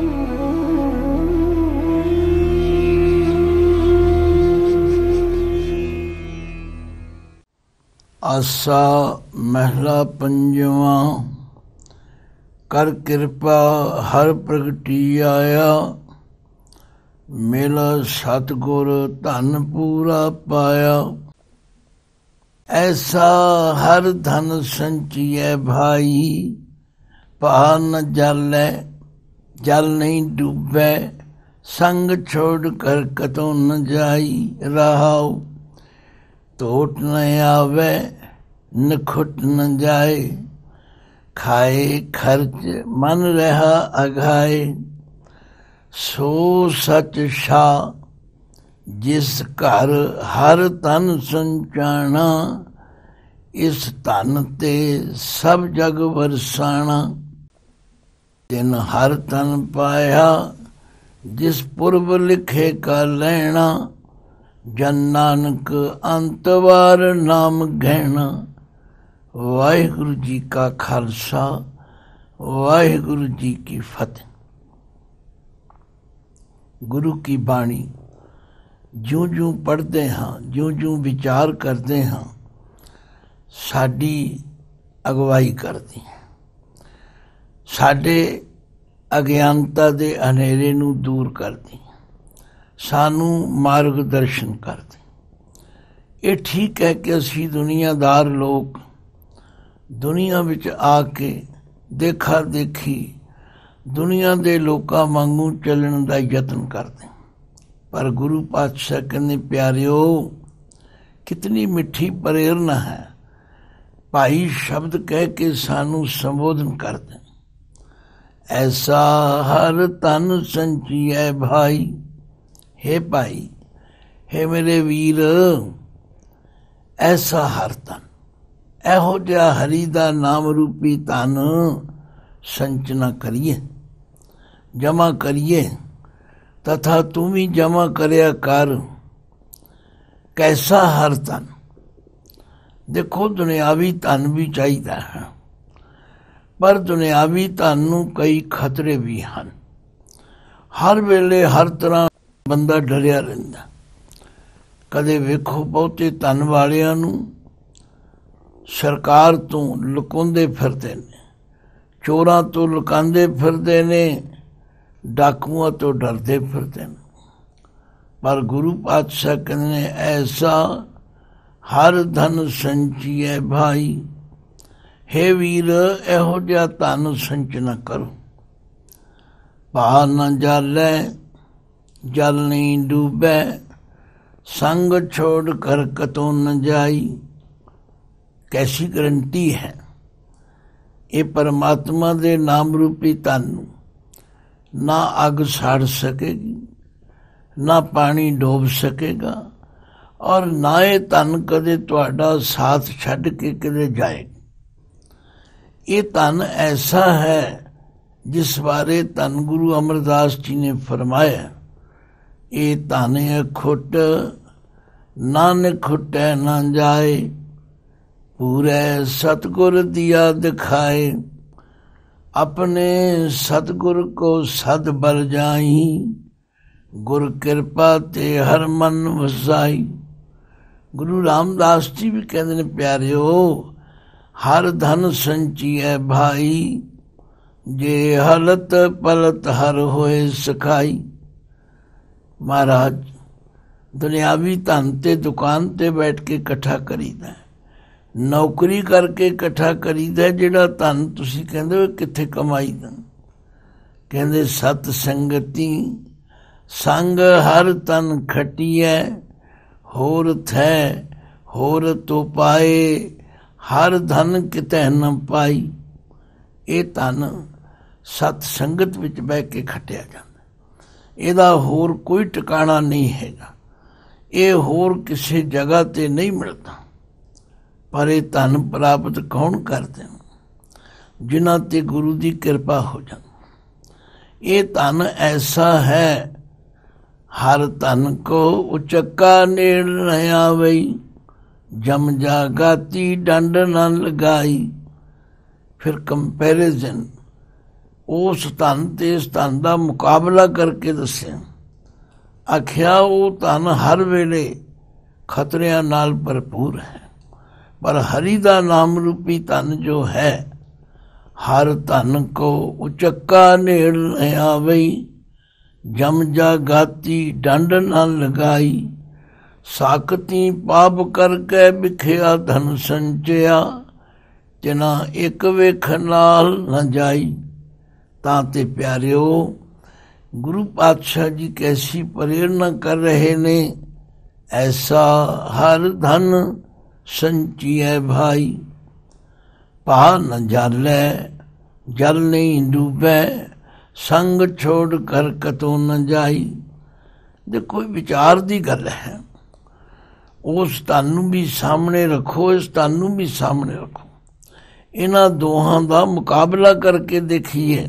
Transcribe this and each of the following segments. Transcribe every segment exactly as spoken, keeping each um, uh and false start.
आसा महला पंजवा। कर कृपा हर प्रगटी आया, मेला सतगुर धन पूरा पाया। ऐसा हर धन संचिए भाई, पहा न जालै जल नहीं डूबे। संग छोड़ कर कतों न जाई, रहाओ टोट न आवे नखुट न जाए। खाए खर्च मन रहा अघाए, सो सच शा जिस घर हर तन संचाना। इस धन ते सब जग वरसाना, तिन हर तन पाया जिस पुरब लिखे का लैना। जन नानक अंतवार नाम गहना। वाहिगुरु जी का खालसा, वाहिगुरु जी की फतेह। गुरु की बाणी ज्यों ज्यों पढ़ते हाँ, ज्यों ज्यों विचार करते हाँ, साडी अगवाई करती है। साडे अज्ञानता दे हनेरे नूं दूर करती, सानू मार्गदर्शन करते। ये ठीक है कि असी दुनियादार लोग दुनिया विच आके देखा देखी दुनिया दे लोकां वांगू चलण दा यतन करते, पर गुरु पातशाह कहंदे प्यारिओ कितनी मिठी प्रेरणा है। भाई शब्द कह के सानू संबोधन करते। ऐसा हर तन संचिए भाई। हे भाई, हे मेरे वीर, ऐसा हर तन, एहो जिहा हरि दा नाम रूपी धन संचना करिए, जमा करिए, तथा तू भी जमा करया कर। कैसा हर तन? देखो दुनियावी धन भी चाहिए है, पर दुनियावी धन नूं कई खतरे भी हैं। हर वेले हर तरह बंदा डरिया रहिंदा। कदे वेखो बहुते धन वालियां नूं सरकार तो लुकाउंदे फिरदे ने, चोरां तो लुकांदे फिरदे ने, डाकुआं तो डरदे फिरदे ने। पर गुरु पातशाह कहंदे ऐसा हर धन संचिए भाई। हे वीर, एहो जिहा धन संचना करो। पहा न जालै जल नहीं डूबे, संग छोड़ कर कतों न जाई। कैसी गारंटी है? ये परमात्मा दे नाम रूपी धन ना अग साड़ सकेगी, ना पानी डोब सकेगा, और ना ये धन कदे तुहाडा साथ छड्ड के कदे जाएगा। ये धन ऐसा है जिस बारे धन गुरु अमरदास जी ने फरमाया, ये धन अखुट नानक खुटै ना जाए। पूरे सतगुर दिया दिखाए, अपने सतगुर को सद बल जाई। गुर कृपा ते हर मन वसाई। गुरु रामदास जी भी कहते ने प्यारिओ, हर धन संचिए भाई। जे हलत पलत हर होए सखाई। महाराज दुनियावी धन ते दुकान ते बैठ के इकट्ठा करीदा, नौकरी करके इकट्ठा करीदा। जिहड़ा धन तुसीं कहंदे हो कित्थे कमाईदा? कहंदे सत संगति संग हर तन खटिए। होर थै होर तो पाए, हर धन कितै न पाई। ये धन सत संगत विच बह के खटिया जांदा, इहदा होर कोई ठिकाना नहीं हैगा। ये होर किसी जगह ते नहीं मिलता। पर यह धन प्राप्त कौन करते हैं? जिन्हां ते गुरु की कृपा हो जाती। ये धन ऐसा है, हर धन को उचक्का नेड़ न आवई। जम जागाती डंड न लगाई। फिर कंपैरिजन उस धन ते इस धन का मुकाबला करके दस्या। आख्या वो धन हर वेले खतरियां नाल भरपूर है, पर हरि का नाम रूपी धन जो है, हर धन को उचक्का नेड़ न आवई। जम जा गाती डंड न लगाई, साकती पाप करके बिखिया धन संचया। तिना एक वेख नाल न जाई। ताते प्यारिओ, गुरु पातशाह जी कैसी प्रेरणा कर रहे ने, ऐसा हर धन संचिए भाई। पा न जाले जल नहीं डूबे, संग छोड़ कर कतों न जाई। देखो विचार दी गल है, उस धन नूं भी सामने रखो, इस धन नूं भी सामने रखो। इन्हां दोहां दा मुकाबला करके देखिए,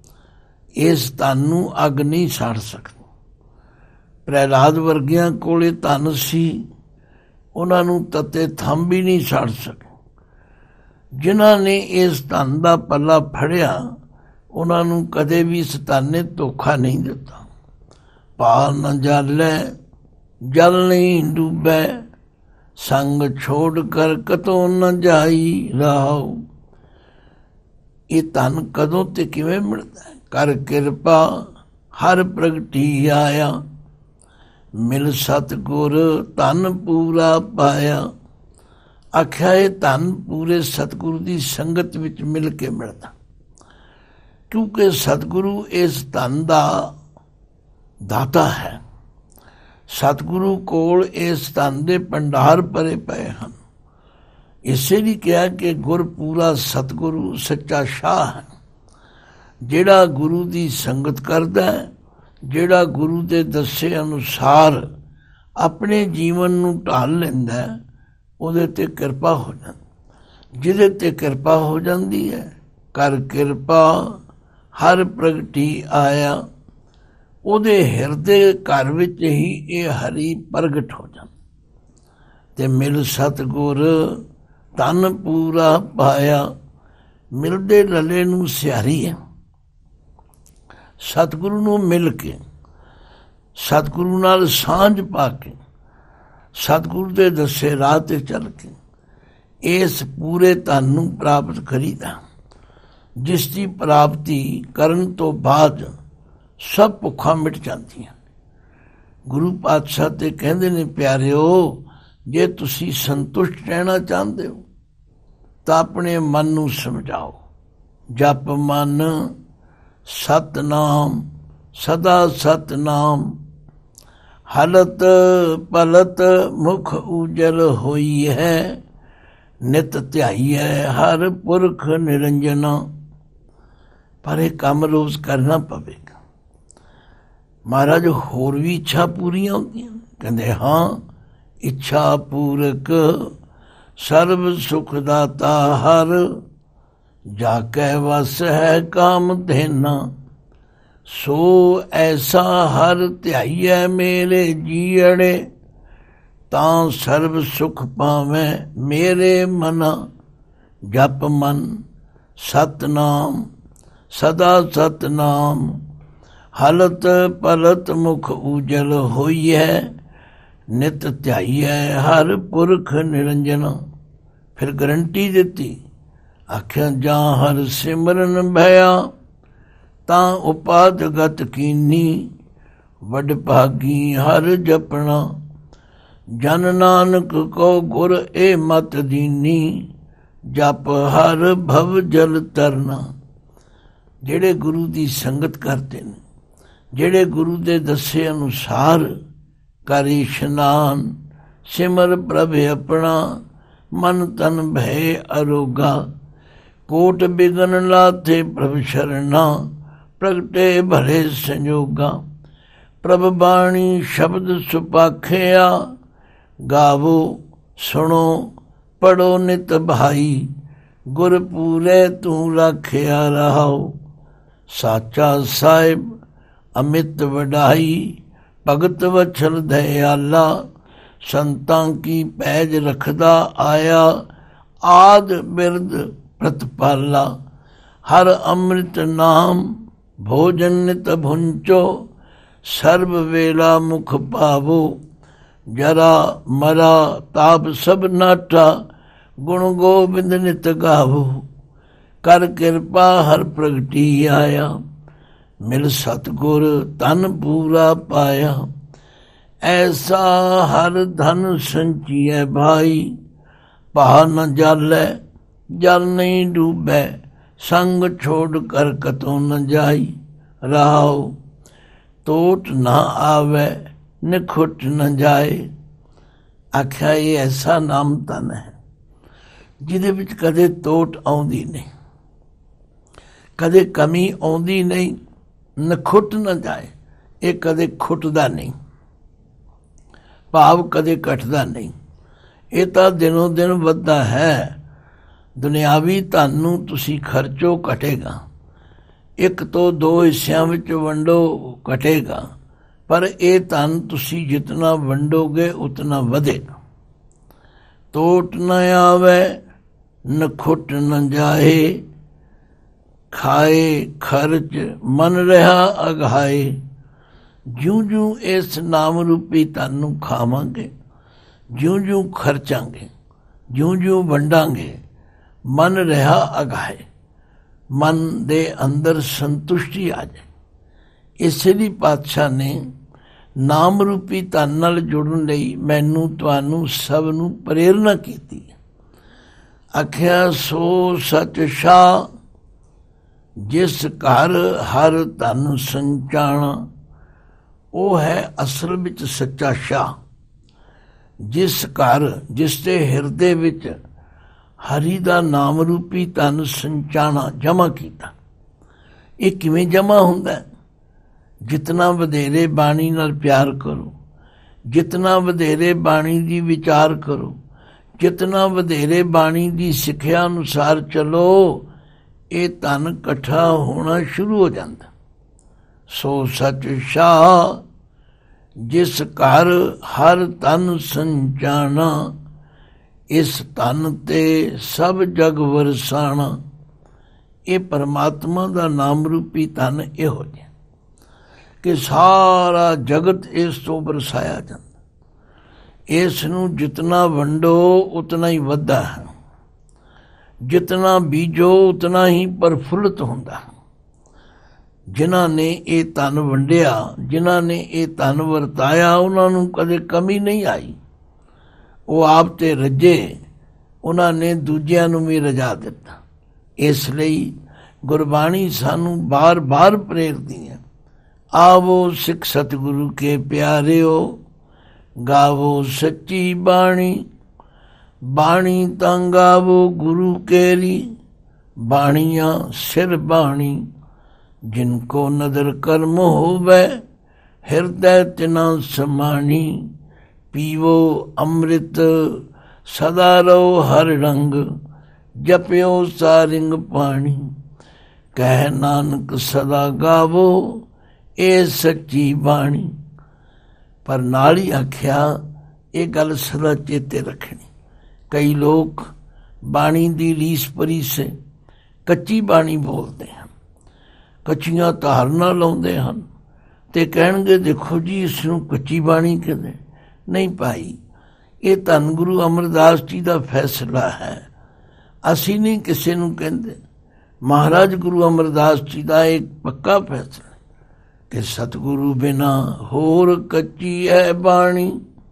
इस धन नूं अग नहीं साड़ सकती। प्रहलाद वर्गियां कोले धन सी, उन्हां नूं तते थंम भी नहीं साड़ सके। जिन्हां ने इस धन दा पल्ला फड़िया, उन्हां नूं कदे भी इस धन ने धोखा नहीं दिता। पा न जाले जल नहीं डूबे, संग छोड़ कर कतों न जाई रहाओ। ये धन कदों ते किवें मिलदा है? कर किरपा हर प्रगटी आया, मिल सतगुर धन पूरा पाया। आख्या ये धन पूरे सतगुरु की संगत विच मिल के मिलता, क्योंकि सतगुरु इस धन का दाता है। सतगुरु कोल इस धन के भंडार भरे पे हैं। इसे लिए कहा कि गुर पूरा सतगुरु सच्चा शाह है। जिहड़ा गुरु की संगत करता है, जिहड़ा गुरु के दसे अनुसार अपने जीवन नूं ढाल लैंदा है, उहदे ते किरपा हो जाती। जिहदे ते किरपा हो जाती है, कर किरपा हर प्रगटी आया, उहदे हिरदे घर विच ही ये हरि प्रगट हो जाता। ते मिल सतगुर धन पूरा पाया। मिलदे लले नूं सियारी है। सतगुरु नूं मिल के, सतगुरु नाल सांझ पा के, सतगुरु दे दसे राह ते चल के इस पूरे धन नूं प्राप्त करीदा, जिसकी प्राप्ति करन तो बाद सब भुखा मिट जांदियां। गुरु पातशाह ते कहंदे ने, प्यारिओ, जे तुसी संतुष्ट रहना चाहते हो तां अपने मन नूं समझाओ। जप मन सतनाम सदा सतनाम, हलत पलत मुख उजल होई है। नित ध्याई है हर पुरख निरंजना। पर यह काम रोज करना पवेगा। महाराज होर भी इच्छा पूरियां होंदियां। कहते हाँ, इच्छा पूरक सर्व सुखदाता हर, जाकै वस है काम देना। सो ऐसा हर ध्याइयै मेरे जीअड़े, तां सर्व सुख पावैं मेरे मना। जप मन सतनाम सदा सतनाम, हलत पलत मुख उजल होइए। नित ध्याइयै हर पुरख निरंजना। फिर गारंटी देती, आख्या जा हर सिमरन भया, तां उपाध गत कीनी। वड भागी हर जपना, जन नानक को गुर ए मत दीनी। जप हर भव जल तरना। जेड़े गुरु की संगत करते हैं, जेड़े गुरु के दसे अनुसार कर इशनान, सिमर प्रभ अपना, मन तन भय अरोगा। कोट बिगन लाथे प्रभ शरणा, प्रगटे भले संजोगा। प्रभ बाणी शब्द सुपाखिया, गावो सुनो पढ़ो नित भाई। गुर पूरे तू राखिया रहाओ। साचा साहिब अमित वडाई, भगत वछल दयाला। संतां की पैज रखदा आया, आद बिरद प्रतिपाला। हर अमृत नाम भोजन नित भुंचो, सर्व वेला मुख पावो, जरा मरा ताप सब नाटा, गुण गोबिंद नित गावो। कर कृपा हर प्रगटी आया, मिल सतगुर तन पूरा पाया। ऐसा हर धन संचिए भाई, पहा न जालै जल नहीं डूबे, संग छोड़ कर कतों न जाई। रहाओ टोट ना आवे निखुट न जाए। आख्या ये ऐसा नाम धन है जिहदे विच कदे टोट आउंदी नहीं, कदे कमी आउंदी नहीं, नखुट न जाए। ये कदे खुटदा नहीं, भाव कदे घटदा नहीं। ये तो दिनों दिन वधदा है। दुनियावी धन नूं तुसीं खर्चो घटेगा, एक तो दो हिस्सियां विच वंडो घटेगा, पर ये धन तुसीं जितना वंडोगे उतना वधेगा। टोट न आवे नखुट न जाए, खाए खर्च मन रहा अघाए। ज्यों ज्यों इस नाम रूपी धन नूं खावांगे, ज्यों ज्यों खर्चांगे, ज्यों ज्यों वंडांगे, मन रहा अघाए, मन दे अंदर संतुष्टि आ जाए। इसलिए पातशाह ने नाम रूपी धन नाल जुड़न लई मैनू तुहानू सब नू प्रेरणा कीती। आख्या सो सच शाह, जिस घर हर धन संचाणा, वो है असल विच सच्चा शाह। जिस घर जिसके हिरदे विच हरि दा नाम रूपी धन संचाणा जमा किया। ये किवें जमा हुंदा है? जितना वधेरे बाणी नाल प्यार करो, जितना वधेरे बाणी दी विचार करो, जितना वधेरे बाणी दी सिक्ख्या अनुसार चलो, ये धन इकट्ठा होना शुरू हो जाता। सो सच शाह, जिस घर हर धन संचाणा, इस धन ते सब जग वरसाणा। ये परमात्मा दा नाम रूपी धन इहो जिहा कि सारा जगत इस तो बरसाया जाता। इस नूं जितना वंडो उतना ही वधदा है, जितना बीजो उतना ही प्रफुल्लित हुंदा है। जिन्हां ने ये धन वंडिया, जिन्हां ने ये धन वरताया, उन्हां नूं कदे कमी नहीं आई। वो आप ते रजे, उन्होंने दूजियां नूं भी रजा दिता। इसलिए गुरबाणी सानू बार बार प्रेरती है, आवो सिख सतगुरु के प्यारिओ, गावो सच्ची बाणी। बाणी तां गावो गुरु केरी, बाणियां सिर बाणी। जिनको नदर कर्म होवे, हृदय तिना समाणी। पीवो अमृत सदा रहो हर रंग, जपियो सारिंग पानी। कह नानक सदा गावो, ए सच्ची बाणी। पर नाल ही आख्या ये गल सदा चेते रखनी। कई लोग बाणी दी रीस परी से कच्ची बाणी बोलते हैं, कच्चियां धारना लाउंदे हन ते कहणगे देखो जी इसनूं कच्ची बाणी कहंदे। नहीं भाई, ये धन गुरु अमरदास जी का फैसला है, असी नहीं किसी नूं कहंदे। महाराज गुरु अमरदास जी का एक पक्का फैसला कि सतगुरु बिना होर कच्ची है बाणी।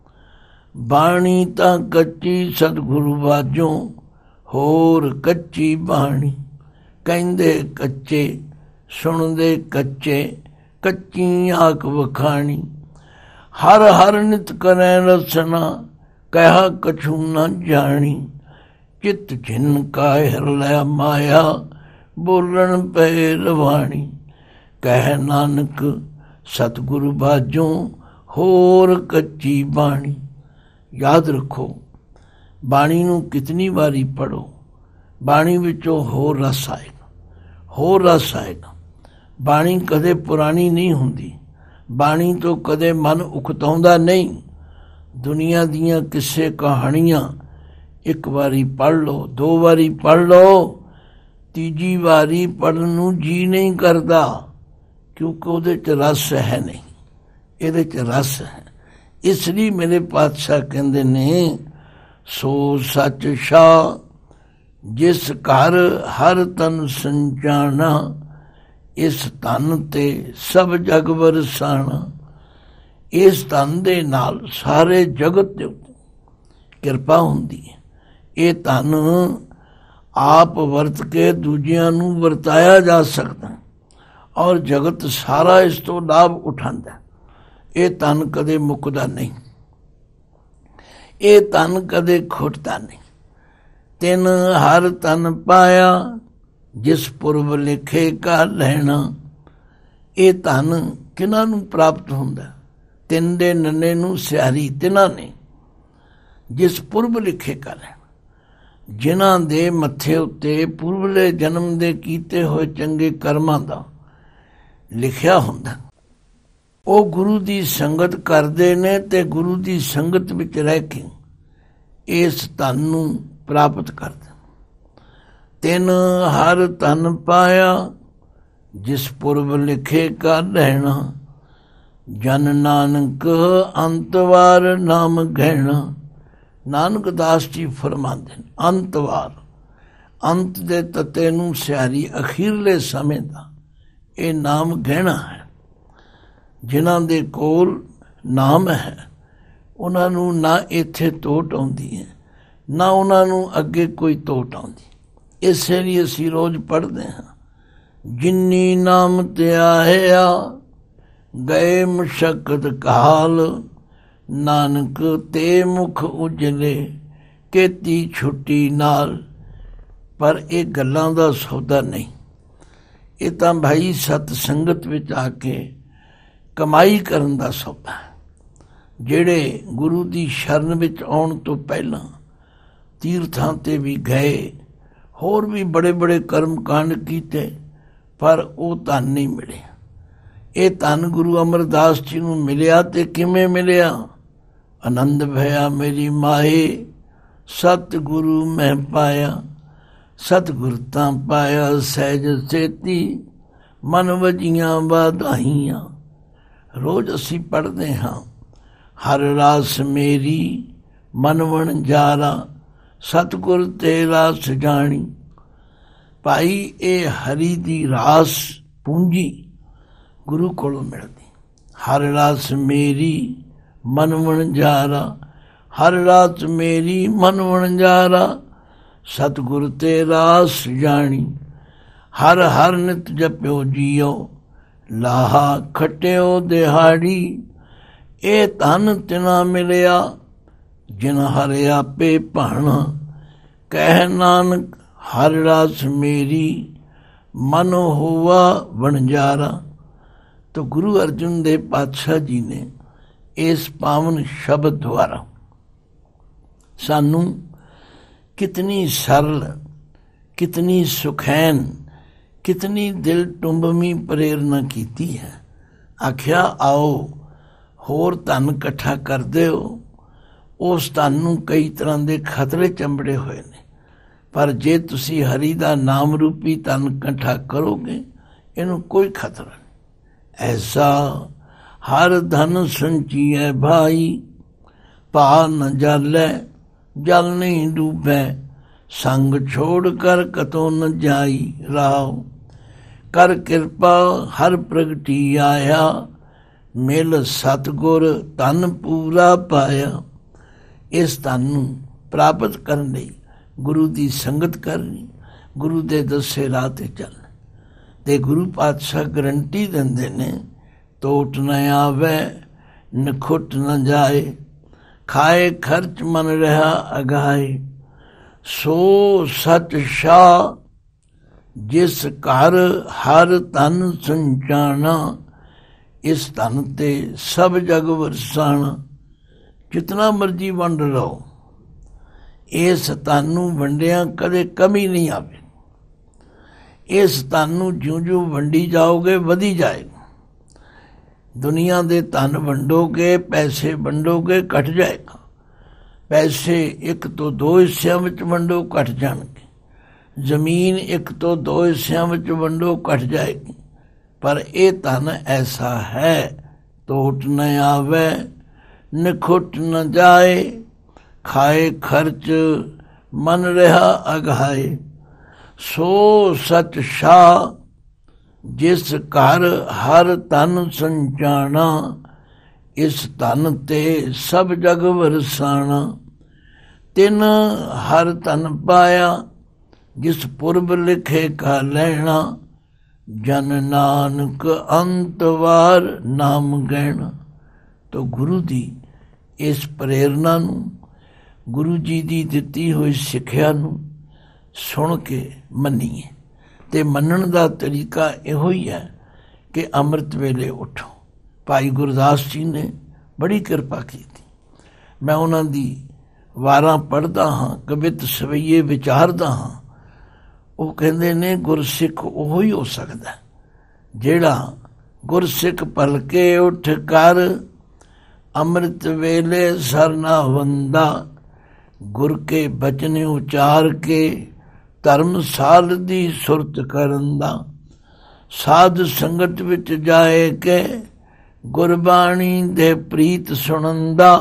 बाणी तां कच्ची सतगुरु बाजों, होर कच्ची बाणी। कहंदे कच्चे सुनदे कच्चे, कच्ची आख वखाणी। हर हर नित करै रसना, कहा कछु न जानी। चित जिन का हिरलै माया, बोलन पे रवाणी। कह नानक सतगुरु बाजों, होर कच्ची बाणी। याद रखो, बाणी नूं कितनी बारी पढ़ो, बाणी विचों होर रस आएगा, होर रस आएगा। बाणी कदे पुरानी नहीं हुंदी, बाणी तो कदे मन उकताउंदा नहीं। दुनिया दियां किस्से कहानियां एक बारी पढ़ लो, दो बारी पढ़ लो, तीजी वारी पढ़न नूं जी नहीं करता, क्योंकि उहदे च रस है नहीं, इहदे च रस है। इसलिए मेरे पातशाह कहंदे ने, सो सच शाह जिस घर हर तन संचाना, इस धन ते सब जग वरसाना। इस धन दे नाल सारे जगत दे उत्ते किरपा हुंदी है। ये धन आप वरत के दूजियां नूं वरताया जा सकता, और जगत सारा इस तो लाभ उठांदा। ये धन कदे मुकदा नहीं, ये धन कदे खुटदा नहीं। तिन हर तन पाया, जिस पुरब लिखे का लैना। ये धन किन्हां नूं प्राप्त हुंदा? तिन दे नन्ने नूं सियारी तिन्हां ने, जिस पुरब लिखे का लैना, जिन्हां दे मत्थे उत्ते पूर्वले जन्म दे कीते होए चंगे कर्मां दा लिखिया हुंदा। ਉਹ ਗੁਰੂ ਦੀ ਸੰਗਤ ਕਰਦੇ ਨੇ ਤੇ ਗੁਰੂ ਦੀ ਸੰਗਤ ਵਿੱਚ ਰਹਿ ਕੇ ਇਸ ਧਨ ਨੂੰ ਪ੍ਰਾਪਤ ਕਰਦੇ। ਤਿਨ ਹਰ ਧਨ ਪਾਇਆ, ਜਿਸ ਪੁਰਬ ਲਿਖੇ ਕਾ ਰਹਿਣਾ। ਜਨ ਨਾਨਕ ਅੰਤਵਾਰ ਨਾਮ ਗਹਿਣਾ। ਨਾਨਕ ਦਾਸ ਜੀ ਫਰਮਾਉਂਦੇ ਨੇ, ਅੰਤਵਾਰ, ਅੰਤ ਦੇ ਤੱਤੇ ਨੂੰ ਸਿਆਰੀ, ਅਖੀਰਲੇ ਸਮੇਂ ਦਾ ਇਹ ਨਾਮ ਗਹਿਣਾ ਹੈ। ਜਿਨ੍ਹਾਂ ਦੇ ਕੋਲ ਨਾਮ ਹੈ, ਉਹਨਾਂ ਨੂੰ ਨਾ ਇੱਥੇ ਤੋਟ ਆਉਂਦੀ ਹੈ, ਨਾ ਉਹਨਾਂ ਨੂੰ ਅੱਗੇ ਕੋਈ ਤੋਟ ਆਉਂਦੀ। ਇਸੇ ਲਈ ਅਸੀਂ ਰੋਜ਼ ਪੜ੍ਹਦੇ ਹਾਂ, ਜਿਨੀ ਨਾਮ ਤੇ ਆਇਆ ਗਏ ਮੁਸ਼ੱਕਤ ਕਾਲ। ਨਾਨਕ ਤੇ ਮੁਖ ਉਜਲੇ ਕੀਤੀ ਛੁੱਟੀ ਨਾਲ। ਪਰ ਇਹ ਗੱਲਾਂ ਦਾ ਸੌਦਾ ਨਹੀਂ, ਇਹ ਤਾਂ ਭਾਈ ਸਤ ਸੰਗਤ ਵਿੱਚ ਆ ਕੇ ਕਮਾਈ ਕਰਨ ਦਾ ਸੌਦਾ ਹੈ। ਜਿਹੜੇ ਗੁਰੂ ਦੀ ਸ਼ਰਨ ਵਿੱਚ ਆਉਣ ਤੋਂ ਪਹਿਲਾਂ ਤੀਰਥਾਂ 'ਤੇ ਵੀ ਗਏ, ਹੋਰ ਵੀ ਬੜੇ ਬੜੇ ਕਰਮ ਕਾਂਡ ਕੀਤੇ, ਪਰ ਉਹ ਧਨ ਨਹੀਂ ਮਿਲਿਆ। ਇਹ ਧਨ ਗੁਰੂ ਅਮਰਦਾਸ ਜੀ ਨੂੰ ਮਿਲਿਆ ਤੇ ਕਿਵੇਂ ਮਿਲਿਆ? ਆਨੰਦ ਭਇਆ ਮੇਰੀ ਮਾਹੇ, ਸਤਿਗੁਰੂ ਮੈਂ ਪਾਇਆ। ਸਤਿਗੁਰ ਤਾਂ ਪਾਇਆ ਸਹਿਜ ਸੇਤੀ, ਮਨ ਵਜੀਆਂ ਵਧਾਈਆਂ। ਰੋਜ਼ ਅਸੀਂ ਪੜ੍ਹਦੇ ਹਾਂ, ਹਰ ਰਾਸ ਮੇਰੀ ਮਨ ਵਣਜਾਰਾ, ਸਤਿਗੁਰ ਤੇ ਰਾਸ ਜਾਣੀ। ਭਾਈ ਇਹ ਹਰੀ ਦੀ ਰਾਸ ਪੂੰਜੀ ਗੁਰੂ ਕੋਲੋਂ ਮਿਲਦੀ। ਹਰ ਰਾਸ ਮੇਰੀ ਮਨ ਵਣਜਾਰਾ, ਹਰ ਰਾਸ ਮੇਰੀ ਮਨ ਵਣਜਾਰਾ, ਸਤਿਗੁਰ ਤੇ ਰਾਸ ਜਾਣੀ। ਹਰ ਹਰ ਨਿਤ ਜਪਿਓ ਜੀਓ, ਲਾਹਾ ਖਟਿਓ ਦਿਹਾੜੀ। ਇਹ ਧਨ ਤਿਨਾ ਮਿਲਿਆ, ਜਿਨ ਹਰ ਆਪੇ ਭਾਣਾ। ਕਹਿ ਨਾਨਕ ਹਰ ਰਾਸ ਮੇਰੀ, ਮਨ ਹੋਵਾ ਵਣਜਾਰਾ। तो गुरु अर्जुन देव पातशाह जी ने इस पावन शब्द द्वारा सानू कितनी सरल, कितनी सुखैन, कितनी दिल टुंबमी प्रेरणा की है। आख्या आओ होर धन इकट्ठा कर दो। उस धन नूं कई तरह के खतरे चंबड़े हुए ने, पर जे तुसी हरि दा नाम रूपी धन इकट्ठा करोगे, इनू कोई खतरा नहीं। ऐसा हर धन संचिए भाई, पा न जालै जल नहीं डूबे। संग छोड़ कर कतो न जाई राव, कर कृपा हर प्रगटी आया। मिल सतगुर धन पूरा पाया। इस धन नूं प्राप्त करने लई गुरु की संगत करनी, गुरु के दसे राह ते चलना। ते गुरु पातशाह गारंटी देंदे ने, टोट न आवे नखुट न जाए। खाए खर्च मन रहा अगाए। सो सच शाह जिस घर हर तन संचाना। इस धन ते सब जग वरसाना। जितना मर्जी वंड लो, इस धन नूं वंडिया कदे कमी नहीं आवे। इस धन नूं ज्यों ज्यों वंडी जाओगे वधी जाएगा। दुनिया दे धन वंडोगे, पैसे वंडोगे, घट जाएगा। पैसे एक तो दो हिस्सों में वंडो, घट जाएंगे। ਜ਼ਮੀਨ ਇੱਕ ਤੋਂ ਦੋ ਹਿੱਸਿਆਂ ਵਿੱਚ ਵੰਡੋ ਘਟ ਜਾਏਗੀ, ਪਰ ਇਹ ਧਨ ਐਸਾ ਹੈ ਟੋਟ ਨ ਆਵੇ ਨਿਖੁੱਟ ਨ ਜਾਏ, ਖਾਏ ਖਰਚ ਮਨ ਰਿਹਾ ਅਗਾਏ। ਸੋ ਸਚ ਸ਼ਾਹ ਜਿਸ ਘਰ ਹਰ ਧਨ ਸੰਚਾਣਾ, ਇਸ ਧਨ ਤੇ ਸਭ ਜਗ ਵਰਸਾਣਾ। ਤਿਨ ਹਰ ਧਨ ਪਾਇਆ ਜਿਸ ਪੁਰਬ ਲਿਖੇ ਕਾ ਲੈਣਾ, ਜਨ ਨਾਨਕ ਅੰਤਵਾਰ ਨਾਮ ਗਹਿਣਾ। ਤੋ ਗੁਰੂ ਦੀ ਇਸ ਪ੍ਰੇਰਨਾ ਨੂੰ, ਗੁਰੂ ਜੀ ਦੀ ਦਿੱਤੀ ਹੋਈ ਸਿੱਖਿਆ ਨੂੰ ਸੁਣ ਕੇ ਮੰਨੀਏ। ਤੇ ਮੰਨਣ ਦਾ ਤਰੀਕਾ ਇਹੋ ਹੀ ਹੈ ਕਿ ਅੰਮ੍ਰਿਤ ਵੇਲੇ ਉੱਠੋ। ਭਾਈ ਗੁਰਦਾਸ ਜੀ ਨੇ ਬੜੀ ਕਿਰਪਾ ਕੀਤੀ। ਮੈਂ ਉਹਨਾਂ ਦੀ ਵਾਰਾਂ ਪੜ੍ਹਦਾ ਹਾਂ, ਕਵਿਤ ਸਵਈਏ ਵਿਚਾਰਦਾ ਹਾਂ। ਉਹ ਕਹਿੰਦੇ ਨੇ ਗੁਰਸਿੱਖ ਉਹੋ ਹੀ ਹੋ ਸਕਦਾ ਜਿਹੜਾ ਗੁਰਸਿੱਖ ਭਲਕੇ ਉੱਠ ਕਰ, ਅੰਮ੍ਰਿਤ ਵੇਲੇ ਸਰਨਾ ਵੰਦਾ। ਗੁਰ ਕੇ ਬਚਨ ਉਚਾਰ ਕੇ ਧਰਮ ਸਾਧ ਦੀ ਸੁਰਤ ਕਰਨ ਦਾ। ਸਾਧ ਸੰਗਤ ਵਿੱਚ ਜਾਏ ਕੇ ਗੁਰਬਾਣੀ ਦੇ ਪ੍ਰੀਤ ਸੁਣਨ ਦਾ।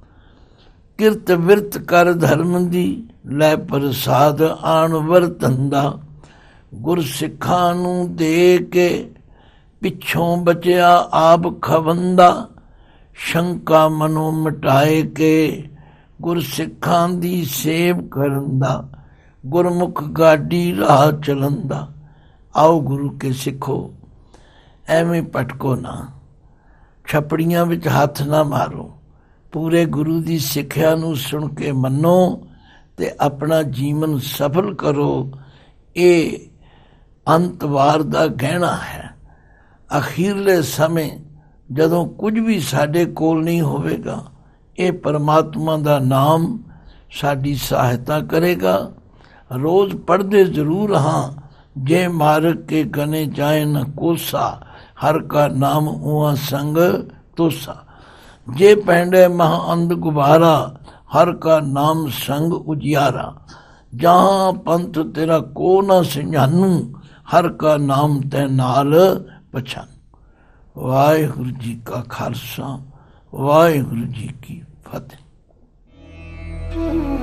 ਕਿਰਤ ਵਿਰਤ ਕਰ ਧਰਮ ਦੀ ਲੈ ਪ੍ਰਸਾਦ ਆਣ ਵਰਤਨ ਦਾ। ਗੁਰ ਸਿੱਖਾਂ ਨੂੰ ਦੇ ਕੇ ਪਿੱਛੋਂ ਬਚਿਆ ਆਪ ਖਵੰਦਾ। ਸ਼ੰਕਾ ਮਨੋਂ ਮਿਟਾਏ ਕੇ ਗੁਰ ਸਿੱਖਾਂ ਦੀ ਸੇਵ ਕਰਨ ਦਾ। ਗੁਰਮੁਖ ਗਾਡੀ ਰਾਹ ਚੱਲਣ ਦਾ। ਆਓ ਗੁਰੂ ਕੇ ਸਿੱਖੋ, ਐਵੇਂ ਭਟਕੋ ਨਾ, ਛਪੜੀਆਂ ਵਿੱਚ ਹੱਥ ਨਾ ਮਾਰੋ। ਪੂਰੇ ਗੁਰੂ ਦੀ ਸਿੱਖਿਆ ਨੂੰ ਸੁਣ ਕੇ ਮੰਨੋ ਤੇ ਆਪਣਾ ਜੀਵਨ ਸਫਲ ਕਰੋ। ਇਹ ਅੰਤਵਾਰ ਦਾ ਗਹਿਣਾ ਹੈ। ਅਖੀਰਲੇ ਸਮੇਂ ਜਦੋਂ ਕੁਝ ਵੀ ਸਾਡੇ ਕੋਲ ਨਹੀਂ ਹੋਵੇਗਾ, ਇਹ ਪਰਮਾਤਮਾ ਦਾ ਨਾਮ ਸਾਡੀ ਸਹਾਇਤਾ ਕਰੇਗਾ। ਰੋਜ਼ ਪੜ੍ਹਦੇ ਜ਼ਰੂਰ ਹਾਂ, ਜੇ ਮਾਰਗ ਕੇ ਗਨੇ ਜਾਏ ਨ ਕੋਸਾ, ਹਰ ਕਾ ਨਾਮ ਉਹਾਂ ਸੰਗ ਤੋਸਾ। ਜੇ ਪੈਂਡੇ ਮਹਾ ਅੰਧ ਗੁਬਾਰਾ, ਹਰ ਕਾ ਨਾਮ ਸੰਗ ਉਜਿਆਰਾ। ਜਹਾਂ ਪੰਥ ਤੇਰਾ ਕੋ ਨਾ ਸਿਝਾਨੂ, ਹਰ ਕਾ ਨਾਮ ਤੈ ਨਾਲ ਪਛਾਨੂ। ਵਾਹਿਗੁਰੂ ਜੀ ਕਾ ਖਾਲਸਾ, ਵਾਹਿਗੁਰੂ ਜੀ ਕੀ ਫਤਿਹ।